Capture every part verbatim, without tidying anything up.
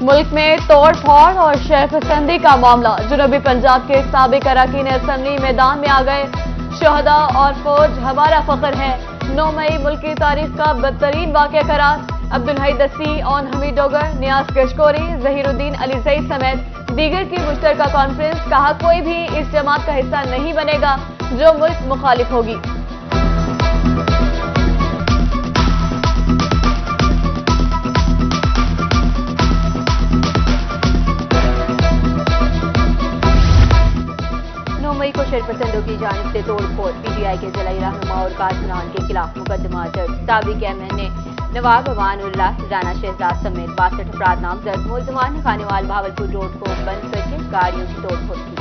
मुल्क में तोड़ फोड़ और शहरपसंदी का मामला। जनूबी पंजाब के साबिक अरकान असम्बली मैदान में आ गए। शहदा और फौज हमारा फख्र है। नौ मई मुल्क की तारीख का बदतरीन वाक़या करार। अब्दुल हई दस्ती, ओन हमीद डोगर, नियाज गशकोरी, जहीरुद्दीन अली जईद समेत दीगर की मुश्तरका कॉन्फ्रेंस। कहा, कोई भी इस जमात का हिस्सा नहीं बनेगा जो मुल्क मुखालिफ होगी। मई को शहरपसंदों की जानिब से तोड़फोड़। पीटीआई के जिला रहनुमा और कारकुनान के खिलाफ मुकदमा दर्ज। साबिक एमएन ने नवाब अमानुल्लाह, राना शहजाद समेत बासठ अफराद नामजद। मुलजमान ने खानेवाल भावलपुर रोड को बंद करके गाड़ियों की तोड़फोड़ की।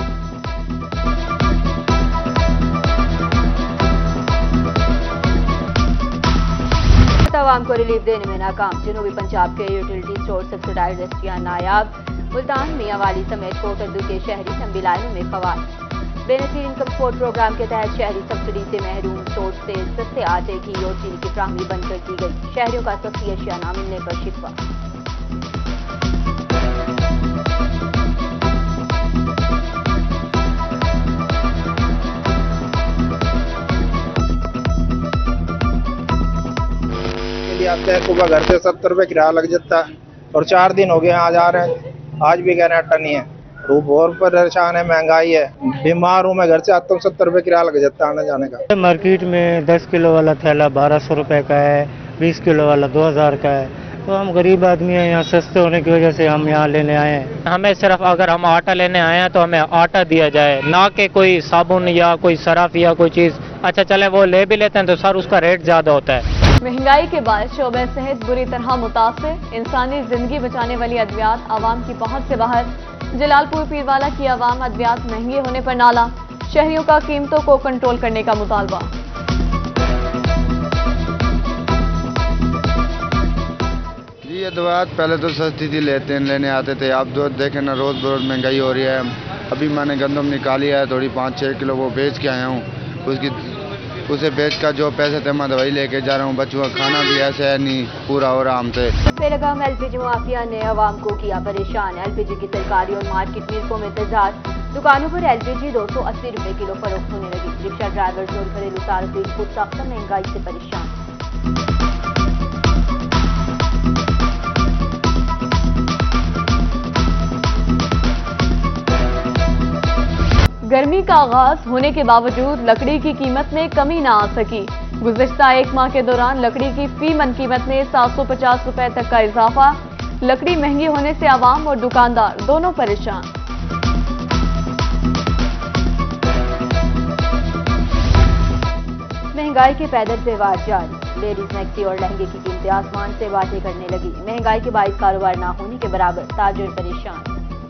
आवाम को रिलीफ देने में नाकाम। जनूबी पंजाब के यूटिलिटी स्टोर सब्सिडाइज रजिस्ट्रियां नायाब। मुल्तान, मियांवाली समेत कोटद्दू के शहरी संबी लाइनों में खवाल। बेनजीर इनकम सपोर्ट प्रोग्राम के तहत शहरी सब्सिडी से महरूम स्टोर से सस्ते आटे, घी और चीनी की फ्राहमी बंद कर दी गई। शहरियों का सस्ती अशिया न मिलने पर शिकवा। आते हैं सुबह घर से सत्तर रुपए किराया लग जाता है और चार दिन हो गए आज आ रहे हैं, आज भी कहना अट्टा नहीं है। रूप और परेशान है, महंगाई है, बीमार हूँ मैं, घर से आता हूँ सत्तर रुपए किराया लग जाता है आने जाने का। मार्केट में दस किलो वाला थैला बारह सौ रुपए का है, बीस किलो वाला दो हजार का है। तो हम गरीब आदमी हैं, यहाँ सस्ते होने की वजह से हम यहाँ लेने आए हैं। हमें सिर्फ अगर हम आटा लेने आए हैं तो हमें आटा दिया जाए, ना कि कोई साबुन या कोई सरफ या कोई चीज़। अच्छा चले वो ले भी लेते हैं तो सर उसका रेट ज़्यादा होता है। महंगाई के बाद शोबे सेहत बुरी तरह मुतासिर। इंसानी जिंदगी बचाने वाली अद्वियात आवाम की पहुंच से बाहर। जलालपुर पीरवाला की आवाम अद्वियात महंगे होने पर नाला। शहरियों का कीमतों को कंट्रोल करने का मुतालबा। ये दवात पहले तो सस्ती थी, लेते लेने आते थे। अब तो देखें ना, रोज बरोज महंगाई हो रही है। अभी मैंने गंदम निकाली है थोड़ी पाँच छः किलो, वो बेच के आया हूँ। उसकी उसे बेच कर जो पैसे थे मैं दवाई लेके जा रहा हूँ। बच्चों का खाना भी ऐसे है नहीं पूरा हो रहा हमसे। बेलगाम एलपीजी माफिया ने आवाम को किया परेशान। एलपीजी की सरकारी और मार्केट मिल्कों में तजाद। दुकानों पर एलपीजी दो सौ अस्सी रुपए किलो फरोख्त होने लगी। रिक्शा ड्राइवर्स और घरेलू सार्फिन खुद सख्त महंगाई से परेशान। गर्मी का आगाज होने के बावजूद लकड़ी की कीमत में कमी न आ सकी। गुज़िश्ता एक माह के दौरान लकड़ी की फी मन कीमत में सात सौ पचास रुपए तक का इजाफा। लकड़ी महंगी होने से आवाम और दुकानदार दोनों परेशान। महंगाई के पैदल से वार जारी। लेडीज मैक्सी और लहंगे की कीमतें आसमान से बातें करने लगी। महंगाई के बाइस कारोबार न होने के बराबर, ताजिर परेशान।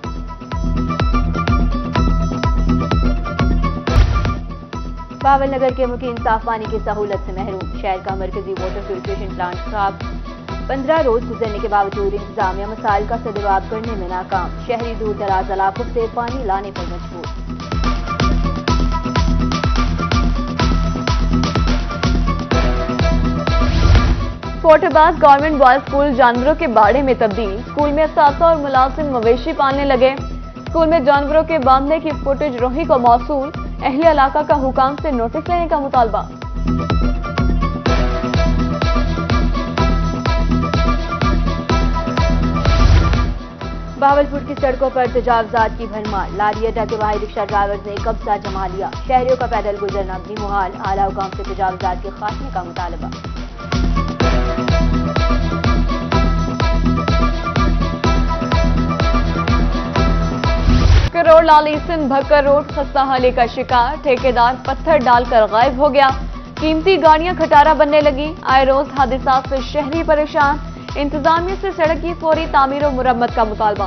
बावल नगर के मुकीम साफ पानी की सहूलत से महरूम। शहर का मरकजी वाटर फिल्ट्रेशन प्लांट खराब। पंद्रह रोज गुजरने के बावजूद इंतजामिया मसाइल का सदुजवाब करने में नाकाम। शहरी दूर दराज इलाकों से पानी लाने पर मजबूर। फोर्टबाज गवर्नमेंट बॉयज स्कूल जानवरों के बाड़े में तब्दील। स्कूल में असातिज़ा और मुलाजिम मवेशी पालने लगे। स्कूल में जानवरों के बांधने की फुटेज रोही को मौसूल। अहले इलाका का हुकाम से नोटिस लेने का मुतालबा। बावलपुर की सड़कों पर तजावजात की भरमार। लारी अड्डा के बाहर रिक्शा ड्राइवर्स ने कब्जा जमा लिया। शहरियों का पैदल गुजरना भी मुहाल। आला हुकाम से तजावजात के खात्मे का मुतालबा। करोड़ लालीसन भक्कर रोड खस्ता हाली का शिकार। ठेकेदार पत्थर डालकर गायब हो गया। कीमती गाड़ियां खटारा बनने लगी। आए रोज हादसात से शहरी परेशान। इंतजामिया से सड़क की फौरी तामीर और मुरम्मत का मुतालबा।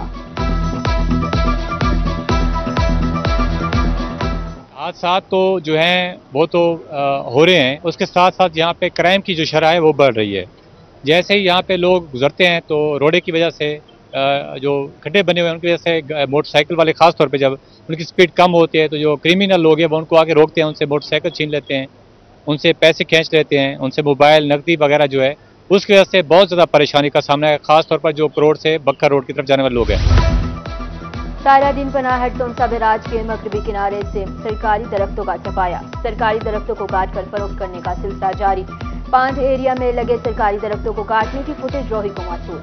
हादसात तो जो हैं वो तो आ, हो रहे हैं, उसके साथ साथ यहाँ पे क्राइम की जो शरह है वो बढ़ रही है। जैसे ही यहाँ पे लोग गुजरते हैं तो रोडे की वजह से जो खड्डे बने हुए हैं उनकी वजह से मोटरसाइकिल वाले खास तौर पे जब उनकी स्पीड कम होती है तो जो क्रिमिनल लोग हैं वो उनको आके रोकते हैं, उनसे मोटरसाइकिल छीन लेते हैं, उनसे पैसे खींच लेते हैं, उनसे मोबाइल नकदी वगैरह जो है उसकी वजह से बहुत ज़्यादा परेशानी का सामना है, खासतौर पर जो करोड़ से बक्का रोड की तरफ जाने वाले लोग हैं। सारा दिन पनाहट तोमसा बैराज के मगरबी किनारे से सरकारी दरख्तों का सफाया। सरकारी दरख्तों को काट कर फरोख्त करने का सिलसिला जारी। पांच एरिया में लगे सरकारी दरख्तों को काटने की फुटेज रोही को मौसूल।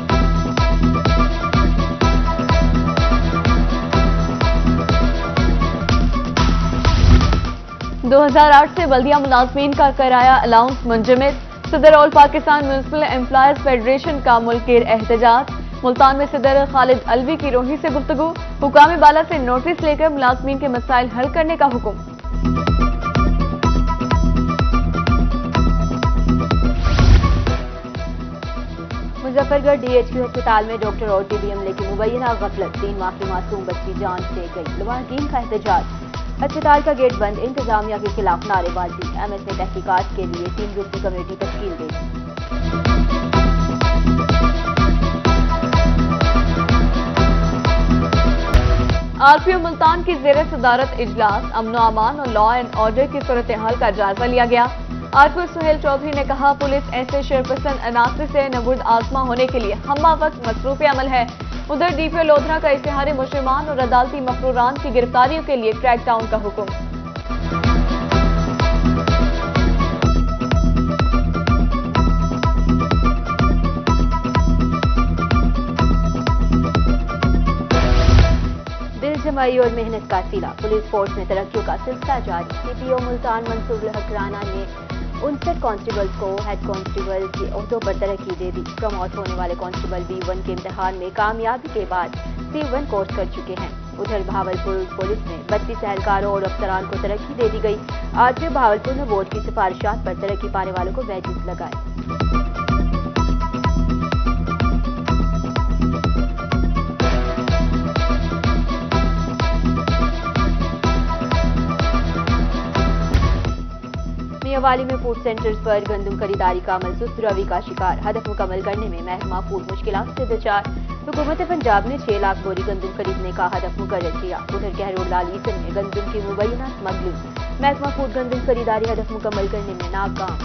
दो हज़ार आठ से बल्दिया मुलाजमीन का किराया अलाउंस मुंजमद। सदर all Pakistan municipal employees federation का मुल्केर एहतजाज। मुल्तान में सदर खालिद अलवी की रोही से गुफ्तगू। हुकाम बाला से नोटिस लेकर मुलाजमीन के मसाइल हल करने का हुक्म। मुजफ्फरगढ़ डीएचक्यू अस्पताल में डॉक्टर और टीबी अमले की मुबैना गफलत। तीन माह की मासूम बच्ची जान से गई। लवाहकीन का एहतजाज। अस्पताल का गेट बंद, इंतजामिया के खिलाफ नारेबाजी। एमएस ने तहकीकात के लिए तीन रुकनी कमेटी तश्कील दी। आरपीओ मुल्तान की जेर सदारत इजलास। अमनो अमान और लॉ एंड ऑर्डर की सूरत हाल का जायजा लिया गया। आरपीओ सुहेल चौधरी ने कहा, पुलिस ऐसे शरपसंद अनासर से नबूद आजमा होने के लिए हम्मा वक्त मसरूफ अमल है। उधर डीपीओ लोधरा का इश्तिहारी मुजरिमान और अदालती मफरूरान की गिरफ्तारियों के लिए क्रैकडाउन का हुक्म। दिल जमाई और मेहनत का सिला। पुलिस फोर्स में तरक्कियों का सिलसिला जारी। सीपीओ मुल्तान मंसूर हक राना ने उनसठ कांस्टेबल्स को हेड कांस्टेबल के ओहदों पर तरक्की दे दी। प्रमोट होने वाले कांस्टेबल बी वन के इम्तिहान में कामयाबी के बाद सी वन कोर्स कर चुके हैं। उधर भावलपुर पुलिस में बत्तीस एहलकारों और अफसरान को तरक्की दे दी गई। आज भी भावलपुर ने बोर्ड की सिफारिशात पर तरक्की पाने वालों को बैजेस लगाए। मियांवाली में फूड सेंटर्स पर गंदम खरीदारी का अमल सुस्त रवि का शिकार। हदफ मुकम्मल करने में महकमा फूड मुश्किलात से दो चार। हुकूमत पंजाब ने छह लाख बोरी गंदम खरीदने का हदफ मुकर्रर किया। उधर कहरोल लालीसन में गंदम की मुबैना स्मगलिंग। महकमा फूड गंदम खरीदारी हदफ मुकम्मल करने में नाकाम।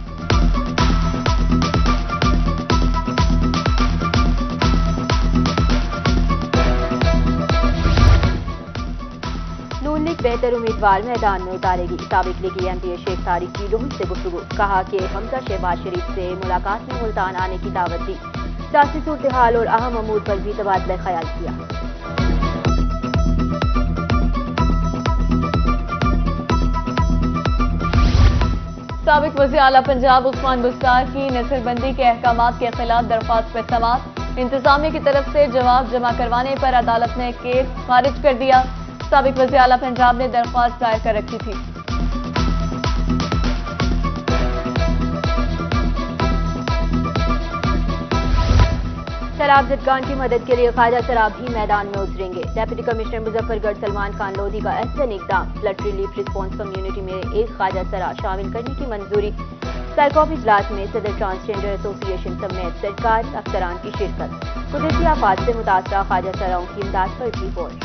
नून लीग बेहतर उम्मीदवार मैदान में उतारेगी। साबिक लीगी एमपी शेख तारिक की रोहित से गुफ्तगू। कहा कि हमजा शहबाज शरीफ से मुलाकात में मुल्तान आने की दावत दी। सियासी सूरत हाल और अहम अमूर पर भी तबादला ख्याल किया। साबिक वज़ीर आला पंजाब उस्मान बुस्तार की नजरबंदी के अहकामात के खिलाफ दरख्वास्त पर समाअत। इंतजामिया की तरफ से जवाब जमा करवाने पर अदालत ने केस खारिज कर दिया। साबिक वज़ीर आला पंजाब ने दरख्वास्त दायर कर रखी थी। शराब जदगान की मदद के लिए ख्वाजा शराब भी मैदान में उतरेंगे। डेप्यूटी कमिश्नर मुजफ्फरगढ़ सलमान खान लोधी का अहसन इकदाम। फ्लड रिलीफ रिस्पॉन्स कम्युनिटी में एक ख्वाजा शराब शामिल करने की मंजूरी। साइकॉफ इजलास में सदर ट्रांसजेंडर एसोसिएशन समेत सरकार अफसरान की शिरकत। कुदरती आफात से मुतासरा ख्वाजा शराओं की इमदाद पर भी गौर।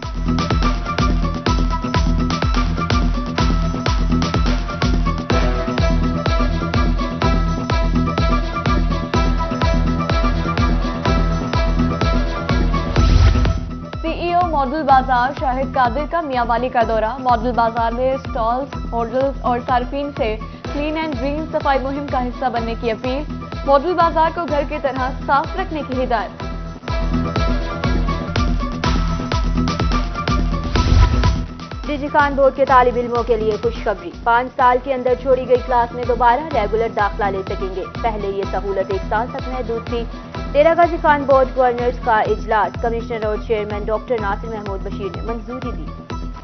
मॉडल बाजार शाहिद कादिर का मियांवाली का दौरा। मॉडल बाजार में स्टॉल्स, होटल्स और सार्फिन से क्लीन एंड ग्रीन सफाई मुहिम का हिस्सा बनने की अपील। मॉडल बाजार को घर की तरह साफ रखने की हिदायत। डिजी खान बोर्ड के तालिब इल्मों के लिए खुशखबरी। पाँच साल के अंदर छोड़ी गई क्लास में दोबारा रेगुलर दाखिला ले सकेंगे। पहले ये सहूलत एक साल तक महदूद थी। डेरा गाजी खान बोर्ड गवर्नर्स का इजलास। कमिश्नर और चेयरमैन डॉक्टर नासिर महमूद बशीर ने मंजूरी दी।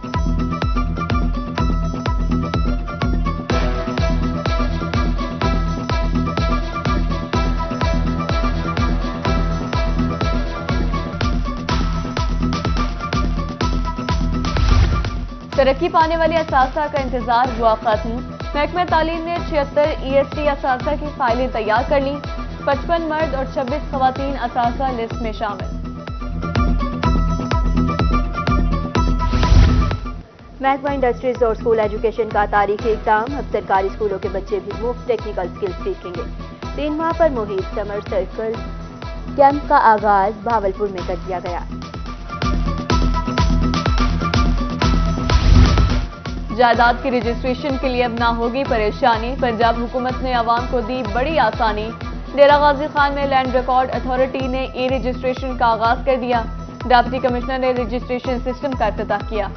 तरक्की पाने वाले असासा का इंतजार हुआ खत्म। महकमा तालीम ने छिहत्तर ई एस टी असासा की फाइलें तैयार कर ली। पचपन मर्द और छब्बीस खवातीन असासा लिस्ट में शामिल। महकमा इंडस्ट्रीज और स्कूल एजुकेशन का तारीखी इक़दाम। अब सरकारी स्कूलों के बच्चे भी मुफ्त टेक्निकल स्किल्स सीखेंगे। तीन माह पर मुहित समर सर्कल कैंप का आगाज भावलपुर में कर दिया गया। जायदाद की रजिस्ट्रेशन के लिए अब ना होगी परेशानी, पंजाब हुकूमत ने आवाम को दी बड़ी आसानी। डेरा गाजी खान में लैंड रिकॉर्ड अथॉरिटी ने ई रजिस्ट्रेशन का आगाज कर दिया। डिप्टी कमिश्नर ने रजिस्ट्रेशन सिस्टम का इफ्तिताह किया।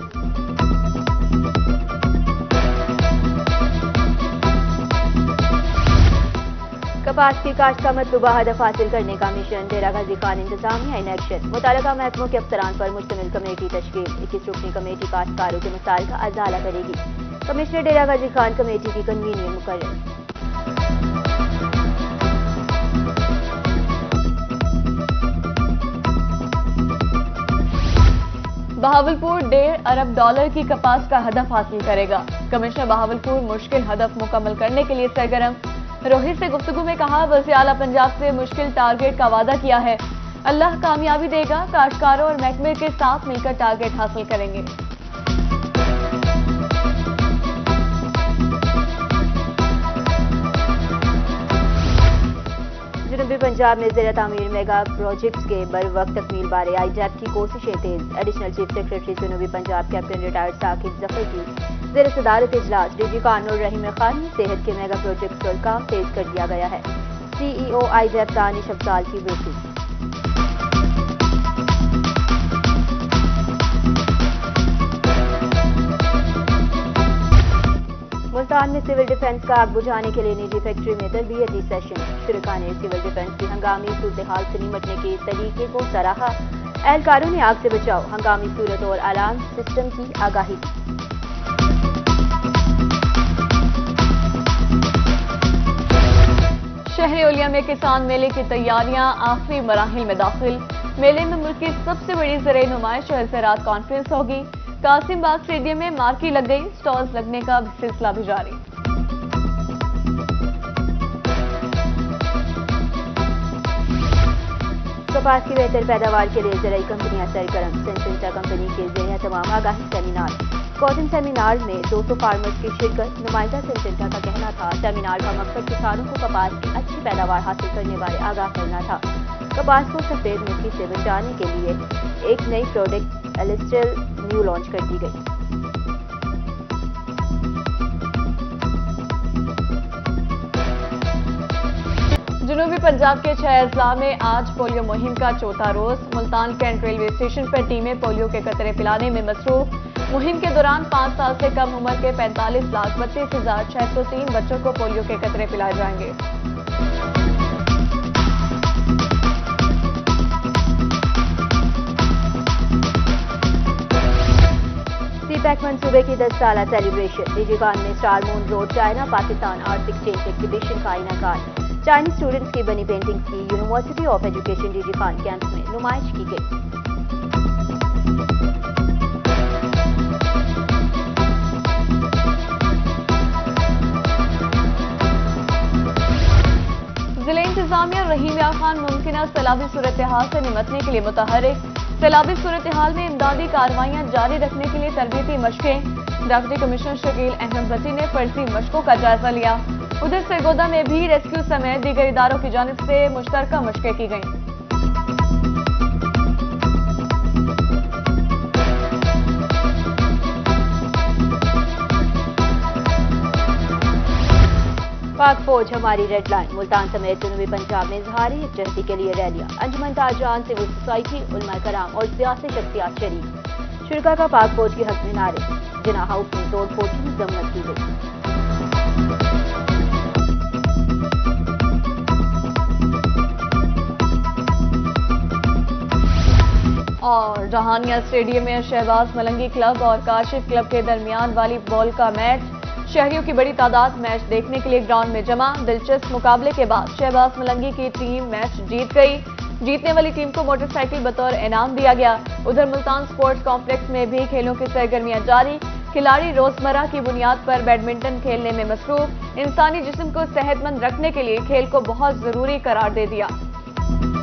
कपास की काश्त का मतलूबा हदफ हासिल करने का मिशन, डेरा गाजी खान इंतजामिया इन एक्शन। मुतालिका महकमों के अफसरान पर मुश्तमिल कमेटी तश्कील, इक्कीस रुकनी कमेटी काश्तकारों के मसाइल का अजाला करेगी। कमिश्नर डेरा गाजी खान कमेटी की कन्वीनियर मुकर्रर। बहावलपुर डेढ़ अरब डॉलर की कपास का हदफ हासिल करेगा। कमिश्नर बहावलपुर मुश्किल हदफ मुकम्मल करने के लिए सरगर्म। रोहित से गुफ्तगू में कहा, वज़ीर आला पंजाब से मुश्किल टारगेट का वादा किया है, अल्लाह कामयाबी देगा, काश्तकारों और महकमे के साथ मिलकर टारगेट हासिल करेंगे। जनूबी पंजाब में ज़ेर तामीर मेगा प्रोजेक्ट्स के बर वक्त तकमील बारे आई जैप की कोशिशें तेज। एडिशनल चीफ सेक्रेटरी जनूबी पंजाब कैप्टन रिटायर्ड साकिब जफर की ज़ेर सदारत इजलास डीजी कानूर रहीम खान में सेहत के मेगा प्रोजेक्ट्स पर काम तेज कर दिया गया है। सीईओ आई जैप दानिश अफजाल की ब्रीफिंग। मुल्तान में सिविल डिफेंस का आग बुझाने के लिए निजी फैक्ट्री में तरबियती सेशन। शुरका ने सिविल डिफेंस की हंगामी सूरत हाल से निपटने के तरीके को सराहा। एहलकारों ने आग से बचाव, हंगामी सूरत और अलार्म सिस्टम की आगाही दी। शहरी ओलिया में किसान मेले की तैयारियां आखिरी मराहिल में दाखिल। मेले में मुल्क की सबसे बड़ी ज़राई नुमाइश और ज़राअत कॉन्फ्रेंस होगी। कासिम बाग स्टेडियम में मार्की लग गई, स्टॉल्स लगने का सिलसिला भी जारी। कपास की बेहतर पैदावार के लिए ज़राई कंपनियां सरगर्म। सिंचिंटा कंपनी के ज़रिए तमाम आगाही सेमिनार। कॉटन सेमिनार में दो सौ फार्मर्स की शिरकत। नुमाइंदा सिंचिंटा का कहना था, सेमिनार का मकसद किसानों को कपास की अच्छी पैदावार हासिल करने बारे आगाह करना था। कपास को सफेद मिट्टी से बचाने के लिए एक नई प्रोडक्ट एलिस्ट्रल न्यू लॉन्च कर दी गई। जनूबी पंजाब के छह अजला में आज पोलियो मुहिम का चौथा रोज। मुल्तान कैंट रेलवे स्टेशन पर टीमें पोलियो के कतरे पिलाने में मसरूफ। मुहिम के दौरान पाँच साल से कम उम्र के पैंतालीस लाख बत्तीस हजार छह सौ तीन बच्चों को पोलियो के कतरे पिलाए जाएंगे। सीपैक मंसूबे की दस साल सेलिब्रेशन। डीजी खान में star moon road China Pakistan art exchange exhibition का इनाकाद। चाइनीज स्टूडेंट्स की बनी पेंटिंग्स की university of education DG Khan camp में नुमाइश की गई। जिले इंतजामिया रहीम खान मुमकिन सैलाबी सूरत हाल से निपटने के लिए मुतहरिक। सैलाबी सूरत हाल में इमदादी कार्रवाइयां जारी रखने के लिए तरबीती मशकें। डिप्टी कमिश्नर शकील अहमद भट्टी ने फर्जी मशकों का जायजा लिया। उधर सरगोदा में भी रेस्क्यू समेत दीगर इदारों की जानिब से मुश्तरका मशकें की गईं। पाक फौज हमारी रेड लाइन। मुल्तान समेत जनूबी पंजाब में इजहारी यकजहती के लिए रैलियां। अंजुमन ताजरान, सिविल सोसाइटी, उलमा कराम और सियासी शख्सियात शरीक। शुरका का पाक फौज के हक में नारे। जिना हाउस में तोड़ फोड़ की मजम्मत की गई। और जहानिया स्टेडियम में शहबाज मलंगी क्लब और काशिफ क्लब के दरमियान वॉलीबॉल का मैच। शहरियों की बड़ी तादाद मैच देखने के लिए ग्राउंड में जमा। दिलचस्प मुकाबले के बाद शहबाज मलंगी की टीम मैच जीत गई। जीतने वाली टीम को मोटरसाइकिल बतौर इनाम दिया गया। उधर मुल्तान स्पोर्ट्स कॉम्प्लेक्स में भी खेलों की सरगर्मियां जारी। खिलाड़ी रोजमर्रा की बुनियाद पर बैडमिंटन खेलने में मसरूफ। इंसानी जिस्म को सेहतमंद रखने के लिए खेल को बहुत जरूरी करार दे दिया।